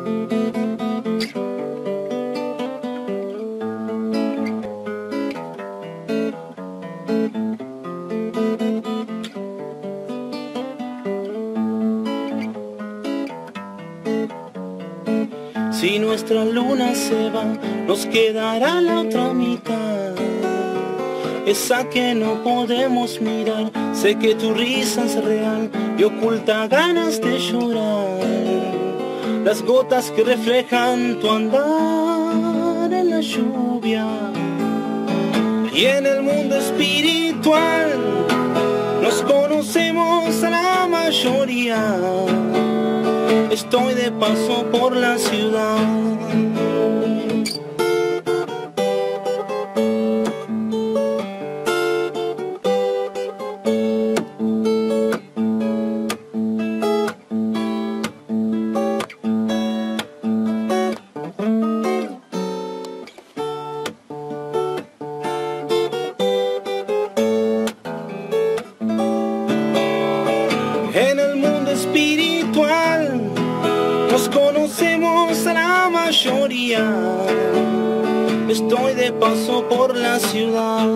Si nuestra luna se va, nos quedará la otra mitad, esa que no podemos mirar. Sé que tu risa es real y oculta ganas de llorar, las gotas que reflejan tu andar en la lluvia. Y en el mundo espiritual nos conocemos a la mayoría. Estoy de paso por la ciudad. En el mundo espiritual nos conocemos a la mayoría. Estoy de paso por la ciudad.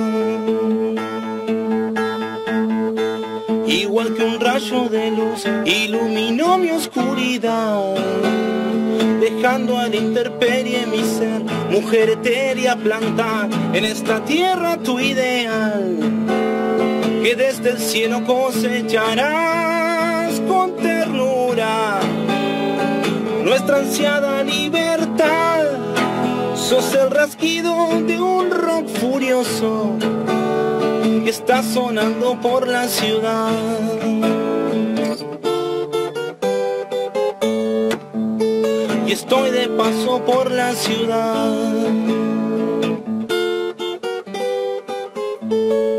Igual que un rayo de luz iluminó mi oscuridad, dejando a la intemperie mi ser. Mujer etérea, planta en esta tierra tu ideal, que desde el cielo cosecharás con ternura nuestra ansiada libertad. Sos el rasquido de un rock furioso que está sonando por la ciudad. Y estoy de paso por la ciudad.